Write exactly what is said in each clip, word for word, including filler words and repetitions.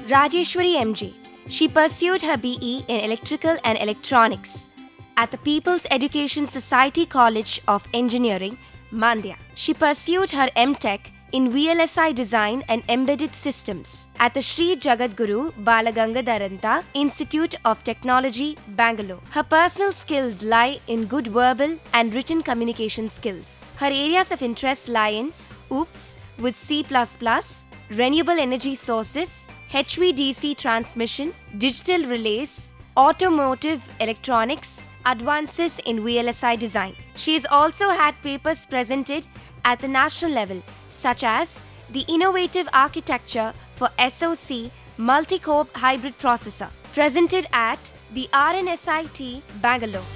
Rajeshwari M J. She pursued her B E in Electrical and Electronics at the People's Education Society College of Engineering, Mandya. She pursued her M Tech in V L S I Design and Embedded Systems at the Sri Jagadguru Balagangadharanta Institute of Technology, Bangalore. Her personal skills lie in good verbal and written communication skills. Her areas of interest lie in O O P S with C plus plus, renewable energy sources, H V D C transmission, digital relays, automotive electronics, advances in V L S I design. She has also had papers presented at the national level, such as the Innovative Architecture for S O C Multi-Core Hybrid Processor, presented at the R N S I T, Bangalore.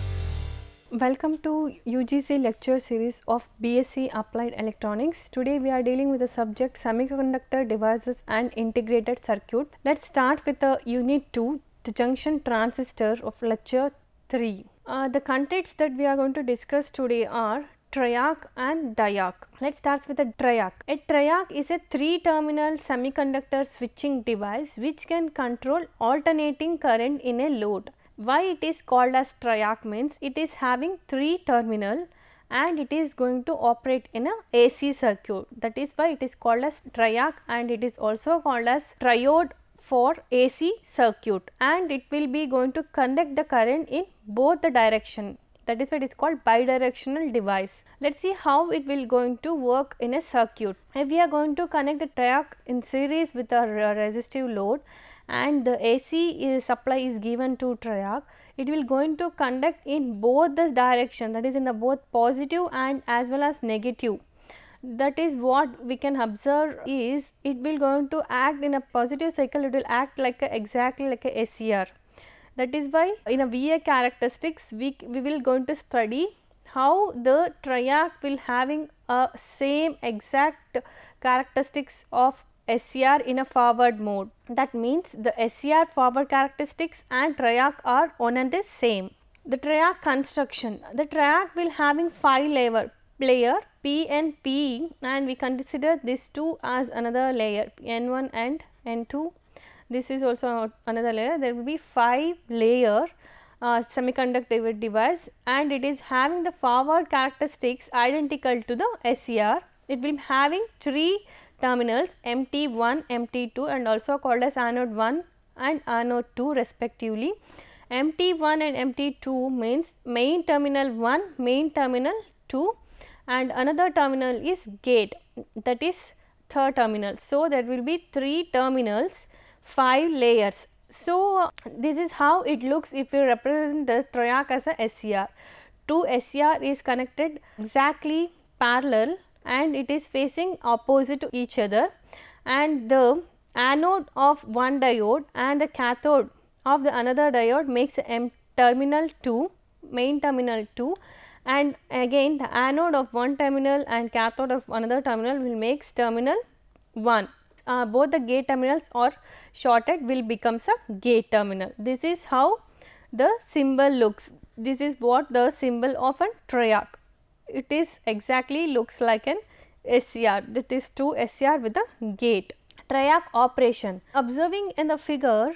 Welcome to U G C lecture series of B S c Applied Electronics. Today we are dealing with the subject Semiconductor Devices and Integrated Circuit. Let's start with the unit two, the junction transistor of lecture three. Uh, the contents that we are going to discuss today are triac and diac. Let's start with the triac. A triac is a three terminal semiconductor switching device which can control alternating current in a load. Why it is called as triac means it is having three terminal and it is going to operate in a A C circuit. That is why it is called as triac, and it is also called as triode for A C circuit, and it will be going to conduct the current in both the direction. That is why it is called bidirectional device. Let us see how it will going to work in a circuit. If we are going to connect the triac in series with a resistive load and the A C supply is given to triac, it will going to conduct in both the direction, that is in the both positive and as well as negative. That is what we can observe is it will going to act in a positive cycle, it will act like a, exactly like a S C R. That is why in a V A characteristics we, we will going to study how the triac will having a same exact characteristics of S C R in a forward mode. That means the S C R forward characteristics and triac are one and the same. The triac construction, the triac will having five layer layer P and P, and we consider these two as another layer N one and N two. This is also another layer. There will be five layer uh, semiconductor device, and it is having the forward characteristics identical to the S C R. It will be having three terminals M T one, M T two, and also called as anode one and anode two respectively. M T one and M T two means main terminal one, main terminal two, and another terminal is gate, that is third terminal. So, there will be three terminals, five layers. So, this is how it looks if you represent the triac as a S C R. Two S C R is connected exactly parallel and it is facing opposite to each other, and the anode of one diode and the cathode of the another diode makes M terminal two, main terminal two, and again the anode of one terminal and cathode of another terminal will makes terminal one. Uh, both the gate terminals are shorted will becomes a gate terminal. This is how the symbol looks. This is what the symbol of a triac. It is exactly looks like an S C R. That is two S C R with a gate. Triac operation. Observing in the figure,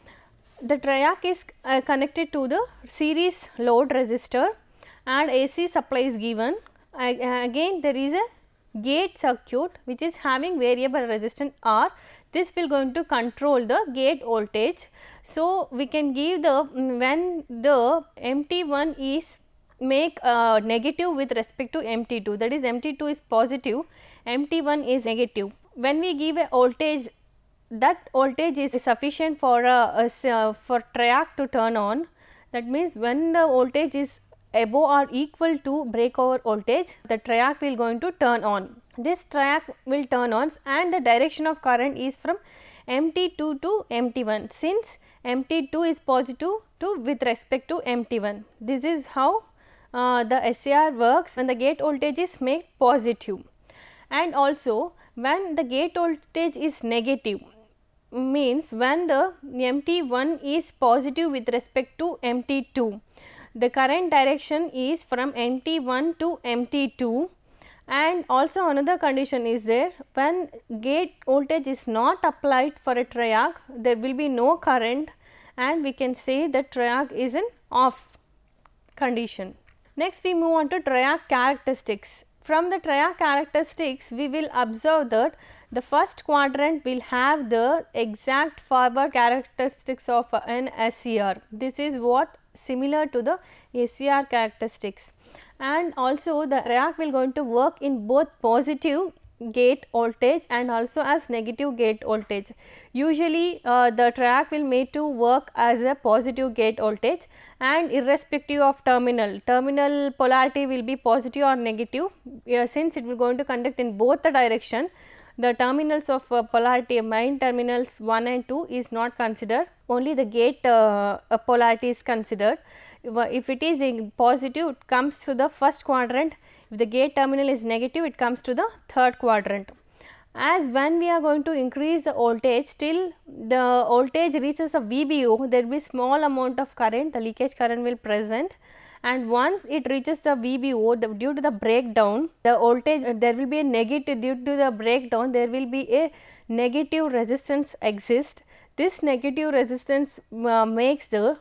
the triac is uh, connected to the series load resistor and A C supply is given. I, uh, again there is a gate circuit which is having variable resistance R. This will going to control the gate voltage. So, we can give the when the M T one is make uh, negative with respect to M T two, that is M T two is positive, M T one is negative. When we give a voltage, that voltage is sufficient for a, a for triac to turn on. That means when the voltage is above or equal to breakover voltage, the triac will going to turn on. This triac will turn on and the direction of current is from M T two to M T one, since M T two is positive to with respect to M T one. This is how uh, the S C R works when the gate voltage is made positive, and also when the gate voltage is negative, means when the M T one is positive with respect to M T two. The current direction is from M T one to M T two, And also another condition is there, when gate voltage is not applied for a triac, there will be no current and we can say that triac is in off condition. Next we move on to triac characteristics. From the triac characteristics, we will observe that the first quadrant will have the exact forward characteristics of an S C R. This is what similar to the S C R characteristics, and also the triac will going to work in both positive gate voltage and also as negative gate voltage. Usually uh, the triac will made to work as a positive gate voltage, and irrespective of terminal, terminal polarity will be positive or negative. Uh, since it will going to conduct in both the direction, the terminals of uh, polarity, main terminals one and two is not considered, only the gate uh, uh, polarity is considered. If it is in positive, it comes to the first quadrant. If the gate terminal is negative, it comes to the third quadrant. As when we are going to increase the voltage, till the voltage reaches the V B O, there will be small amount of current, the leakage current will present, and once it reaches the V B O, the, due to the breakdown, the voltage uh, there will be a negative, due to the breakdown there will be a negative resistance exist. This negative resistance uh, makes the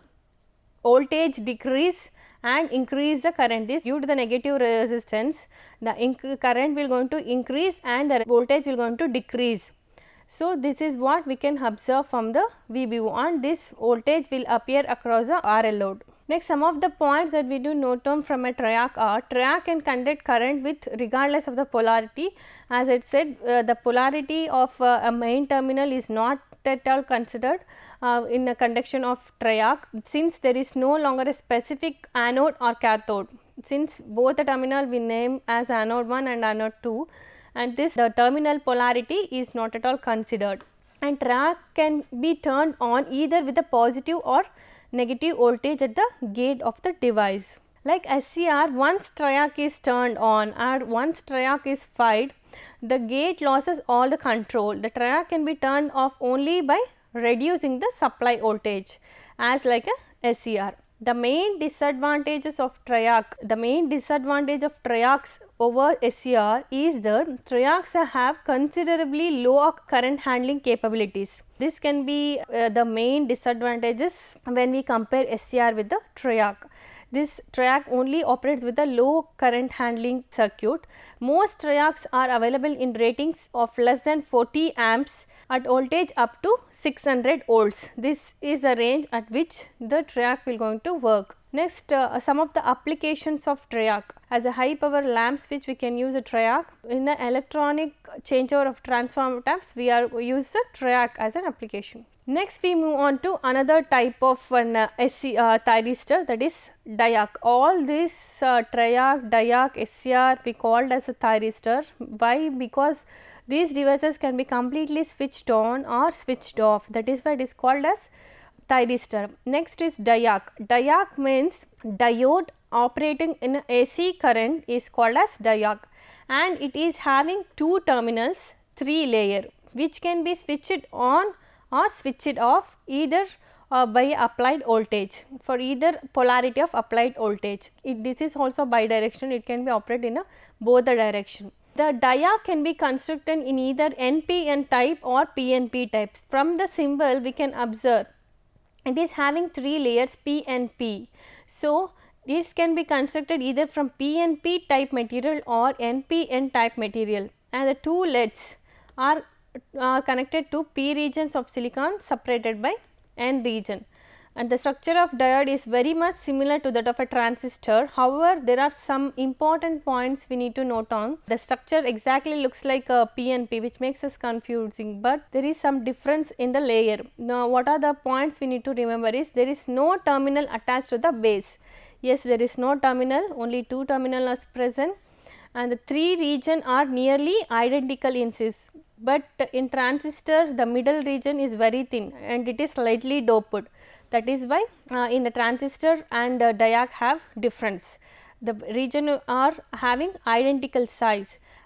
voltage decrease and increase the current. This due to the negative resistance, the current will going to increase and the voltage will going to decrease. So, this is what we can observe from the V B O, and this voltage will appear across the R L load. Next, some of the points that we do note down from a triac are: triac can conduct current with regardless of the polarity. As I said, uh, the polarity of uh, a main terminal is not at all considered uh, in a conduction of triac, since there is no longer a specific anode or cathode, since both the terminal we name as anode one and anode two, and this the terminal polarity is not at all considered. And triac can be turned on either with a positive or negative voltage at the gate of the device. Like S C R, once triac is turned on or once triac is fired, the gate loses all the control. The triac can be turned off only by reducing the supply voltage, as like a S C R. The main disadvantages of triac, the main disadvantage of triacs over S C R is that triacs have considerably low current handling capabilities. This can be uh, the main disadvantages when we compare S C R with the triac. This triac only operates with a low current handling circuit. Most triacs are available in ratings of less than forty amps at voltage up to six hundred volts. This is the range at which the triac will going to work. Next, uh, some of the applications of triac. As a high power lamp switch, we can use a triac. In the electronic changeover of transformer taps, we are we use the triac as an application. Next, we move on to another type of an uh, S C uh, thyristor, that is diac. All these uh, triac, diac, S C R we called as a thyristor. Why? Because these devices can be completely switched on or switched off. That is why it is called as thyristor. Next is diac. Diac means diode operating in A C current is called as diac, and it is having two terminals, three layer, which can be switched on or switched off either uh, by applied voltage, for either polarity of applied voltage. It, this is also bidirectional, it can be operated in a both the direction. The diac can be constructed in either N P N type or P N P types. From the symbol we can observe it is having three layers, P N P. So, this can be constructed either from P N P type material or N P N type material, and the two L E Ds are are connected to P regions of silicon separated by N region, and the structure of diode is very much similar to that of a transistor. However, there are some important points we need to note on. The structure exactly looks like a P N P, which makes us confusing, but there is some difference in the layer. Now, what are the points we need to remember is there is no terminal attached to the base. Yes, there is no terminal, only two terminals are present, and the three region are nearly identical in cis. But in transistor, the middle region is very thin and it is slightly doped. That is why uh, in the transistor and uh, diac have difference. The region are having identical size,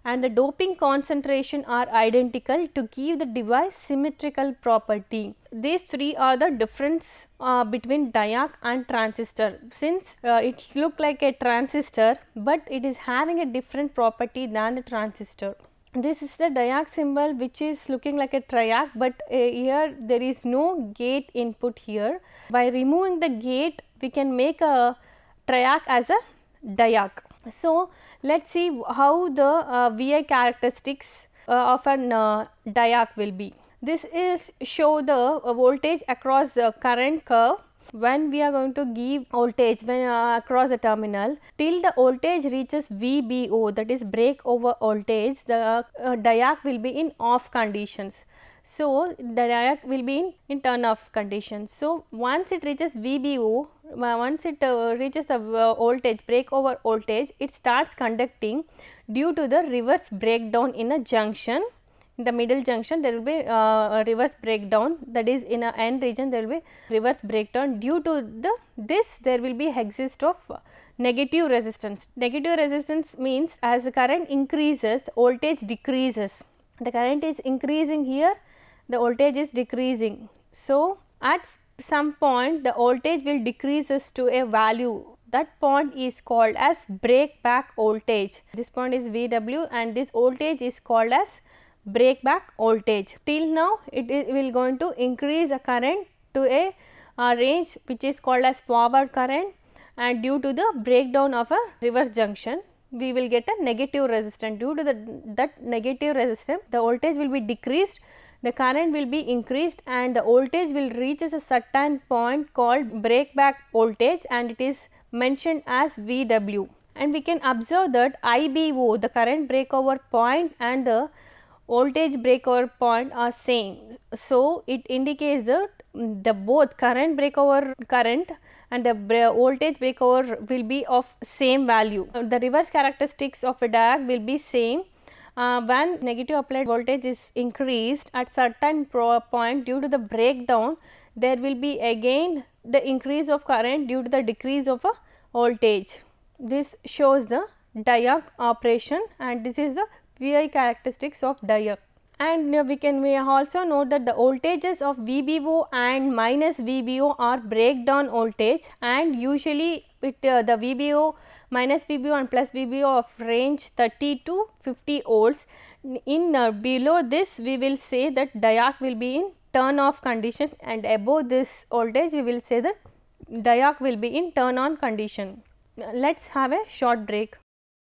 and the doping concentration are identical to give the device symmetrical property. These three are the difference uh, between diac and transistor. Since uh, it look like a transistor, but it is having a different property than the transistor. This is the diac symbol, which is looking like a triac, but uh, here there is no gate input here. By removing the gate, we can make a triac as a diac. So, let us see how the uh, V I characteristics uh, of an uh, diac will be. This is show the uh, voltage across the current curve when we are going to give voltage when uh, across the terminal till the voltage reaches V B O, that is break over voltage, the uh, diac will be in off conditions. So, the diac will be in, in turn off condition. So, once it reaches V B O, once it uh, reaches the uh, voltage break over voltage, it starts conducting due to the reverse breakdown in a junction. In the middle junction there will be uh, a reverse breakdown, that is in a N region there will be reverse breakdown. Due to the this there will be exist of negative resistance. Negative resistance means as the current increases, the voltage decreases. The current is increasing here, the voltage is decreasing. So, at some point the voltage will decreases to a value. That point is called as break back voltage. This point is V W and this voltage is called as break back voltage. Till now it is will going to increase a current to a uh, range which is called as forward current, and due to the breakdown of a reverse junction we will get a negative resistance. Due to the that negative resistance the voltage will be decreased, the current will be increased, and the voltage will reach a certain point called break back voltage, and it is mentioned as V W. And we can observe that I B O, the current breakover point, and the voltage breakover point are same. So, it indicates that the both current breakover current and the voltage breakover will be of same value. The reverse characteristics of a diac will be same. Uh, when negative applied voltage is increased at certain point due to the breakdown, there will be again the increase of current due to the decrease of a voltage. This shows the diac operation, and this is the V I characteristics of diac. And uh, we can we also note that the voltages of V B O and minus V B O are breakdown voltage, and usually it uh, the V B O, minus V B O and plus V B O of range thirty to fifty volts. In uh, below this we will say that diac will be in turn off condition, and above this voltage we will say that diac will be in turn on condition. Let us have a short break.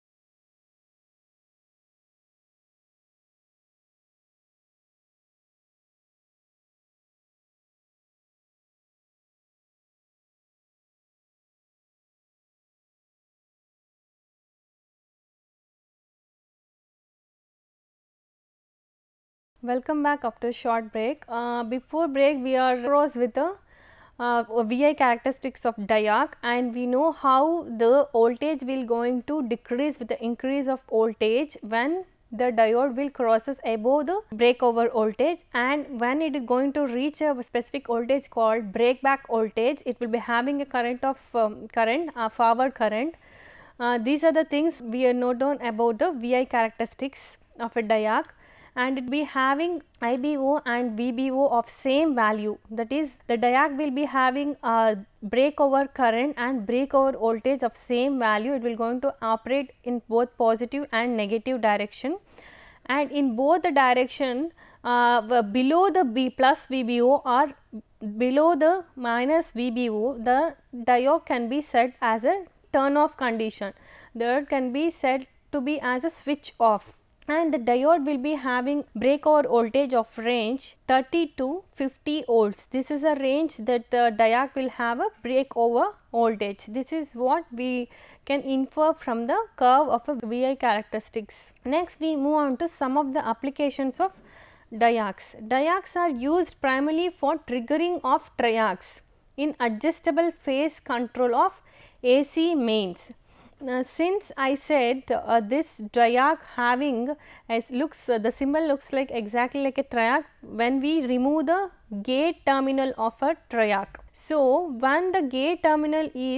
Welcome back after a short break. Uh, before break we are across with the uh, V I characteristics of diac, and we know how the voltage will going to decrease with the increase of voltage when the diode will crosses above the breakover voltage, and when it is going to reach a specific voltage called break back voltage, it will be having a current of um, current uh, forward current. Uh, these are the things we are note down about the V I characteristics of a diac, and it be having I B O and V B O of same value. That is, the diac will be having a breakover current and breakover voltage of same value. It will going to operate in both positive and negative direction, and in both the direction uh, below the B plus V B O or below the minus V B O, the diode can be set as a turn off condition. That can be said to be as a switch off, and the diode will be having breakover voltage of range thirty to fifty volts. This is a range that the diac will have a breakover voltage. This is what we can infer from the curve of a V I characteristics. Next we move on to some of the applications of diacs. Diacs are used primarily for triggering of triacs in adjustable phase control of A C mains. Uh, since I said uh, this diac having as looks uh, the symbol looks like exactly like a triac when we remove the gate terminal of a triac. So, when the gate terminal is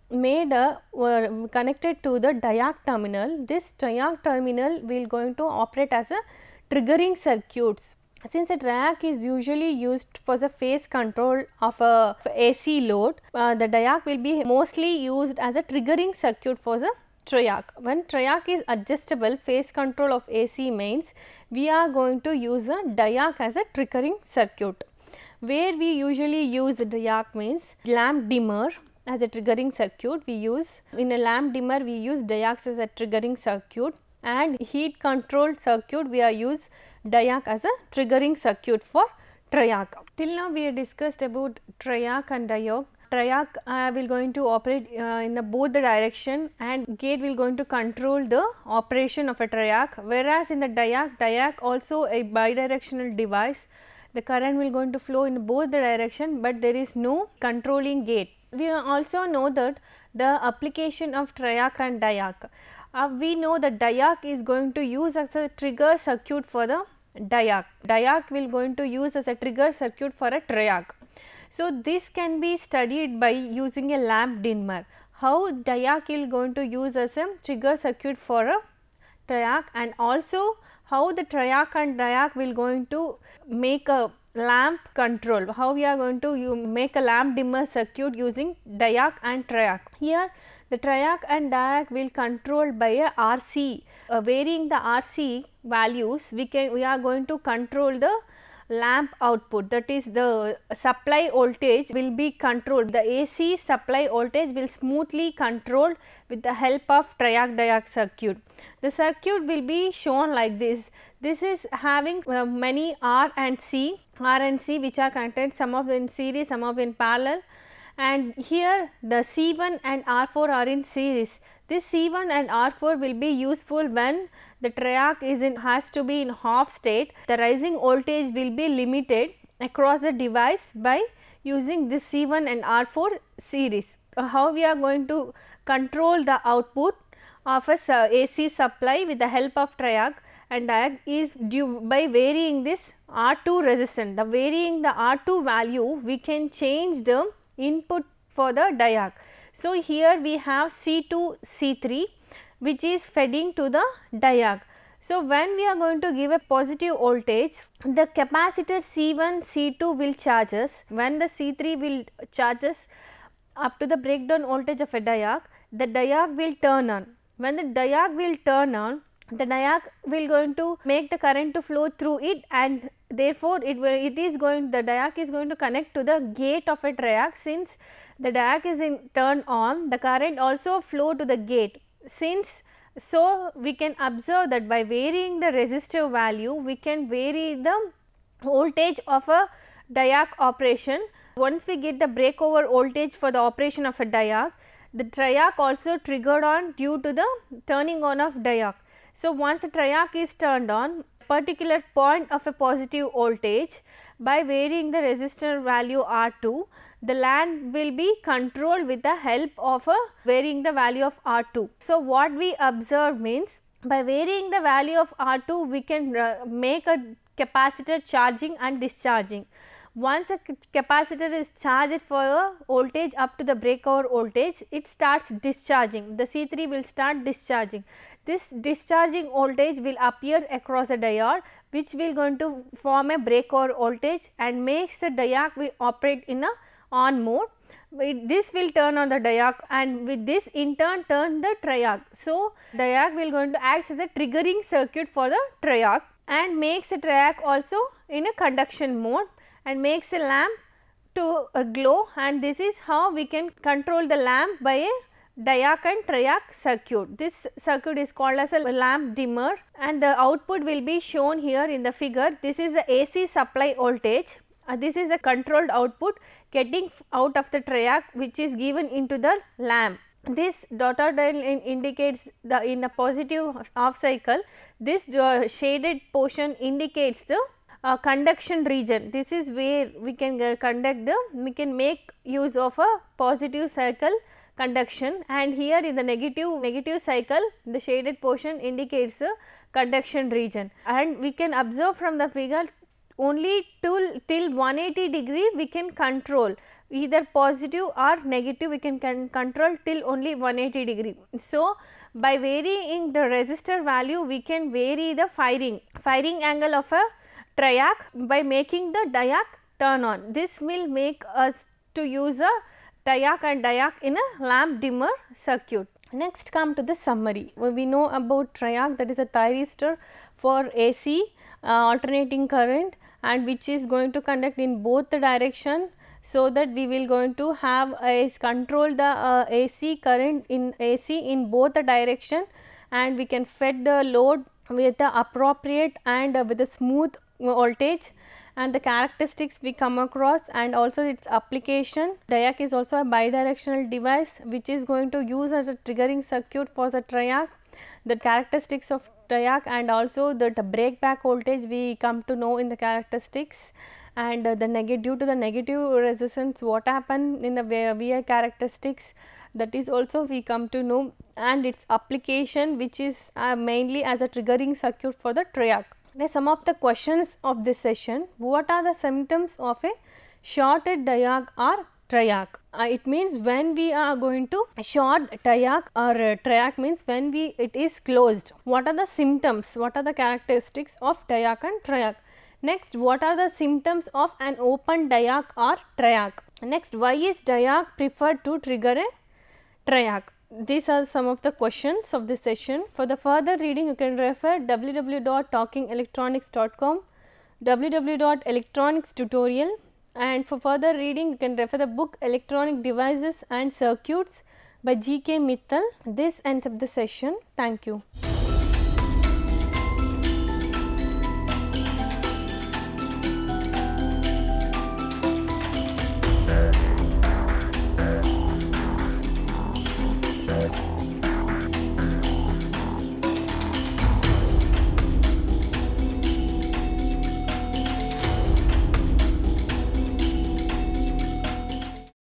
made a uh, connected to the diac terminal. This diac terminal will going to operate as a triggering circuits. Since a diac is usually used for the phase control of a A C load, uh, the diac will be mostly used as a triggering circuit for the triac. When triac is adjustable phase control of A C mains, we are going to use a diac as a triggering circuit. Where we usually use the diac means lamp dimmer as a triggering circuit. We use in a lamp dimmer we use diacs as a triggering circuit, and heat controlled circuit we are use diac as a triggering circuit for triac. Till now we have discussed about triac and diac. Triac uh, will going to operate uh, in the both the direction, and gate will going to control the operation of a triac, whereas in the diac, diac also a bidirectional device. The current will going to flow in both the direction, but there is no controlling gate. We also know that the application of triac and diac. Uh, we know that diac is going to use as a trigger circuit for the diac. Diac will going to use as a trigger circuit for a triac. So, this can be studied by using a lamp dimmer. How diac will going to use as a trigger circuit for a triac, and also how the triac and diac will going to make a lamp control, how we are going to you make a lamp dimmer circuit using diac and triac. Here the triac and diac will control by a R C, uh, varying the R C values we can we are going to control the lamp output, that is the supply voltage will be controlled, the A C supply voltage will smoothly controlled with the help of triac diac circuit. The circuit will be shown like this. This is having uh, many R and C, R and C which are connected, some of in series, some of in parallel, and here the C one and R four are in series. This C one and R four will be useful when the triac is in has to be in half state. The rising voltage will be limited across the device by using this C one and R four series. Uh, how we are going to control the output of a uh, A C supply with the help of triac and diac is due by varying this R two resistance. The varying the R two value, we can change the input for the diac. So, here we have C two, C three which is feeding to the diac. So, when we are going to give a positive voltage, the capacitor C one, C two will charge us. When the C three will charge us up to the breakdown voltage of a diac, the diac will turn on. When the diac will turn on, the diac will going to make the current to flow through it, and therefore, it will it is going the diac is going to connect to the gate of a triac. Since the diac is in turn on, the current also flow to the gate. Since so, we can observe that by varying the resistor value, we can vary the voltage of a diac operation. Once we get the breakover voltage for the operation of a diac, the triac also triggered on due to the turning on of diac. So, once the triac is turned on, particular point of a positive voltage, by varying the resistor value R two, the lamp will be controlled with the help of a varying the value of R two. So, what we observe means, by varying the value of R two, we can uh, make a capacitor charging and discharging. Once a capacitor is charged for a voltage up to the breakover voltage, it starts discharging. The C three will start discharging. This discharging voltage will appear across the diode, which will going to form a breakover voltage and makes the diac will operate in a on mode. This will turn on the diac, and with this in turn turn the triac. So, diac will going to act as a triggering circuit for the triac and makes the triac also in a conduction mode and makes a lamp to uh, glow, and this is how we can control the lamp by a diac and triac circuit. This circuit is called as a lamp dimmer, and the output will be shown here in the figure. This is the A C supply voltage. Uh, this is a controlled output getting out of the triac, which is given into the lamp. This dotted line indicates the in a positive half cycle. This uh, shaded portion indicates the uh, conduction region. This is where we can uh, conduct the we can make use of a positive cycle conduction, and here in the negative negative cycle, the shaded portion indicates the conduction region, and we can observe from the figure only till till one eighty degree we can control. either positive or negative, we can, can control till only one hundred eighty degree. So, by varying the resistor value, we can vary the firing, firing angle of a triac by making the diac turn on. This will make us to use a triac and diac in a lamp dimmer circuit. Next come to the summary. We know about triac, that is a thyristor for A C uh, alternating current, and which is going to conduct in both the direction, so that we will going to have a control the uh, A C current in A C in both the direction, and we can fed the load with the appropriate and uh, with a smooth voltage, and the characteristics we come across, and also its application. Diac is also a bidirectional device which is going to use as a triggering circuit for the triac. The characteristics of triac and also the, the break back voltage we come to know in the characteristics, and uh, the negative, due to the negative resistance what happen in the V I characteristics, that is also we come to know, and its application which is uh, mainly as a triggering circuit for the triac. Now, some of the questions of this session: what are the symptoms of a shorted diac or triac? Uh, it means when we are going to short diac or uh, triac means when we it is closed. What are the symptoms? What are the characteristics of diac and triac? Next, what are the symptoms of an open diac or triac? Next, why is diac preferred to trigger a triac? These are some of the questions of this session. For the further reading, you can refer w w w dot talking electronics dot com, w w w dot electronics tutorial, and for further reading, you can refer the book Electronic Devices and Circuits by G K Mittal. This ends up the session. Thank you.